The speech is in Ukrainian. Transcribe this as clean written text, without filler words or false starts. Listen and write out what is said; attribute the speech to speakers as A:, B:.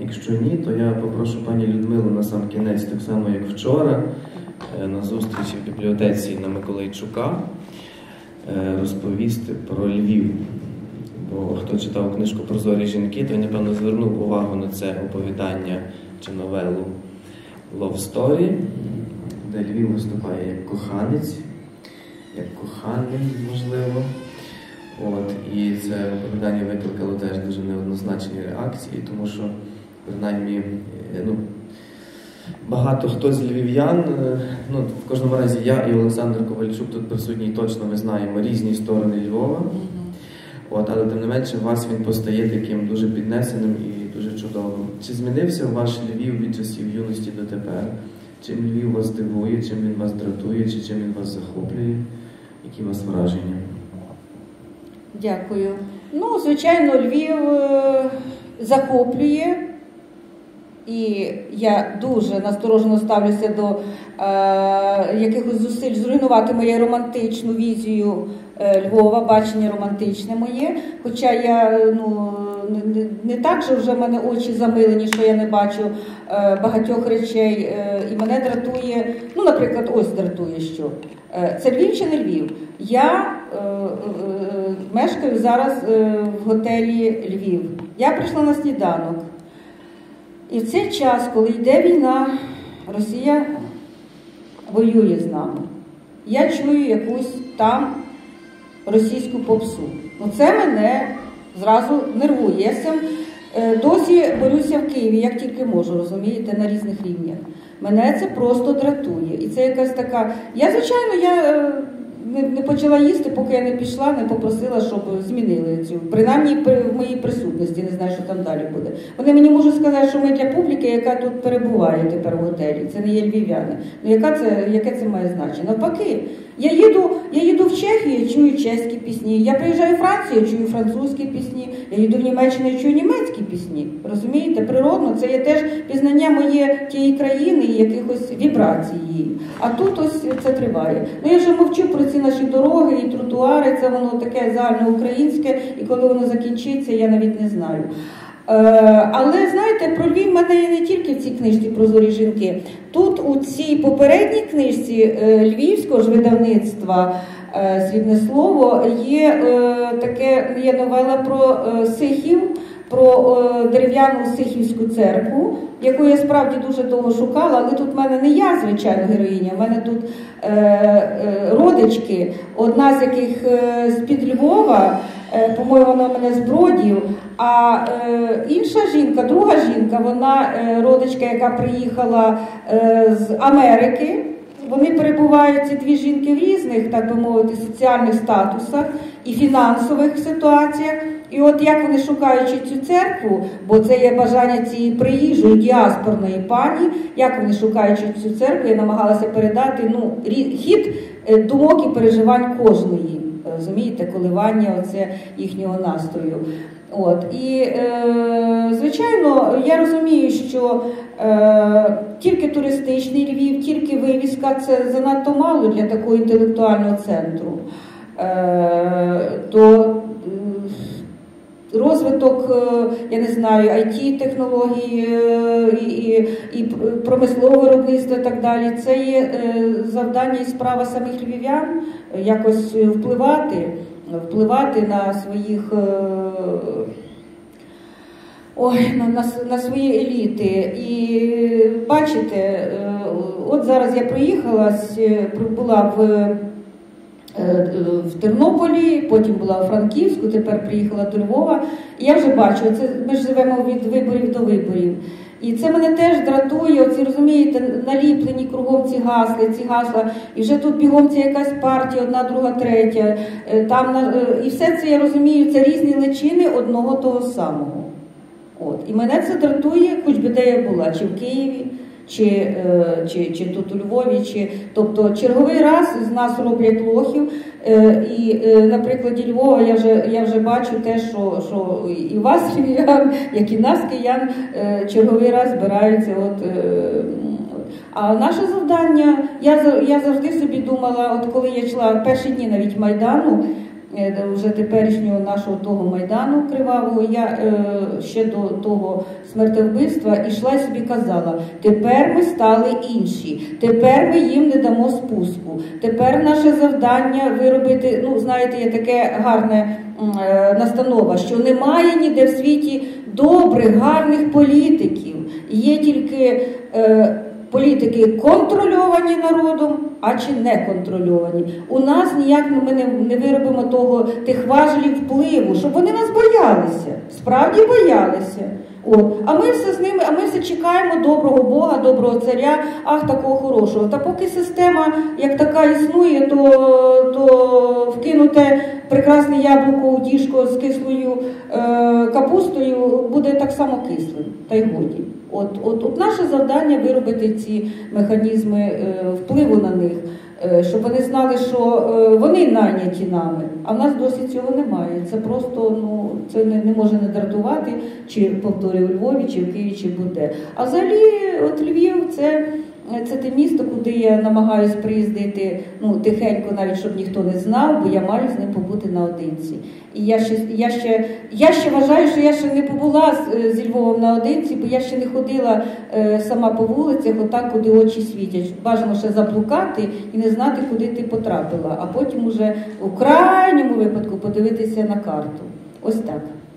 A: Якщо ні, то я попрошу пані Людмилу на сам кінець, так само як вчора, на зустрічі в бібліотеці на Миколайчука, розповісти про Львів. Бо хто читав книжку «Прозорі жінки», той, напевно, звернув увагу на це оповідання чи новелу «Love Story», де Львів виступає як коханець, як коханий, можливо. І це оповідання викликало теж дуже неоднозначні реакції, тому що, принаймні, багато хто з львів'ян, в кожному разі я і Олександр Ковальчук тут присутній, точно ми знаємо різні сторони Львова. Але тим не менше, вас він постає таким дуже піднесеним і дуже чудовим. Чи змінився ваш Львів від часів юності до тепер? Чим Львів вас дивує, чим він вас дратує, чи чим він вас захоплює? Які у вас враження?
B: Дякую. Звичайно, Львів захоплює. І я дуже насторожено ставлюся до якихось зусиль зруйнувати мою романтичну візію Львова, бачення романтичне моє. Хоча я не так, що вже в мене очі замилені, що я не бачу багатьох речей. І мене дратує, наприклад, ось дратує, що це Львів чи не Львів. Я мешкаю зараз в готелі Львів. Я прийшла на сніданок. І в цей час, коли йде війна, Росія воює з нами. Я чую якусь там російську попсу. Це мене зразу нервує. Я з цим досі борюся в Києві, як тільки можу, розумієте, на різних рівнях. Мене це просто дратує. І це якась така... Звичайно, не почала їсти, поки я не пішла, не попросила, щоб змінили цю. Принаймні в моїй присутності, не знаю, що там далі буде. Вони мені можуть сказати, що ми для публіки, яка тут перебуває тепер в готелі, це не є львів'яни. Яке це має значення? Навпаки, я їду в Чехію, я чую чеські пісні. Я приїжджаю в Францію, я чую французькі пісні. Я їду в Німеччину, я чую німецькі пісні. Розумієте? Природно, це є теж пізнання моє тієї країни і якихось вібрацій її. А тут ось це триває. Я вже мовчу про ці наші дороги і тротуари, це воно таке загальноукраїнське, і коли воно закінчиться, я навіть не знаю. Але, знаєте, про Львів в мене є не тільки в цій книжці «Прозорі жінки». Тут у цій попередній книжці львівського ж видавництва «Срібне слово» є новела про сихів, про дерев'яну Сихівську церкву, яку я справді дуже довго шукала, але тут в мене не я, звичайно, героїня, в мене тут родички, одна з яких з-під Львова, по-моєму, вона в мене з Бродів, а інша жінка, друга жінка, вона родичка, яка приїхала з Америки. Вони перебувають, ці дві жінки, в різних, так би мовити, соціальних статусах і фінансових ситуаціях. І от як вони, шукаючи цю церкву, бо це є бажання цієї приїжджої діаспорної пані, як вони, шукаючи цю церкву, я намагалася передати хід думок і переживань кожної, розумієте, коливання оце їхнього настрою. Звичайно, я розумію, що тільки туристичний Львів, тільки вивіска – це занадто мало для такого інтелектуального центру. То розвиток, я не знаю, IT-технологій і промислове виробництво і так далі, це є завдання і справа самих львів'ян якось впливати на своїх, на свої еліти. І бачите, от зараз я була в Тернополі, потім була у Франківську, тепер приїхала до Львова. І я вже бачу, ми ж живемо від виборів до виборів. І це мене теж дратує, оці, розумієте, наліплені кругом ці гасла, і вже тут бігом ця якась партія, одна, друга, третя. І все це, я розумію, це різні личини одного того самого. І мене це дратує, хоч би де я була, чи в Києві, чи тут у Львові, тобто черговий раз з нас роблять лохів, і на прикладі Львова я вже бачу те, що і вас, львів'ян, як і нас, киян, черговий раз збираються. А наше завдання, я завжди собі думала, от коли я йшла перші дні навіть Майдану, вже теперішнього нашого того Майдану Кривавого, я ще до того смертевбивства йшла і собі казала, тепер ми стали інші, тепер ми їм не дамо спуску, тепер наше завдання виробити, ну, знаєте, є таке гарне настанова, що немає ніде в світі добрих, гарних політиків, є тільки політики контрольовані народом, а чи не контрольовані. У нас ніяк ми не виробимо тих важелів впливу, щоб вони нас боялися, справді боялися. А ми все з ними, а ми все чекаємо доброго Бога, доброго царя, ах, такого хорошого. Та поки система як така існує, то вкинуте прекрасне яблуко у діжко з кислою капустою буде так само кислим, та й годі. От наше завдання виробити ці механізми впливу на них, щоб вони знали, що вони найняті нами, а в нас досі цього немає. Це просто, це не може не дратувати, чи, повторюю, у Львові, чи в Києві, чи буде. А взагалі, Львів – це те місто, куди я намагаюсь приїздити, тихенько, навіть щоб ніхто не знав, бо я маю з ним побути наодинці. І я ще вважаю, що я ще не побула зі Львовом наодинці, бо я ще не ходила сама по вулицях, отак, куди очі світять. Бажано ще заблукати і не знати, куди ти потрапила, а потім уже у крайньому випадку подивитися на карту. Ось так.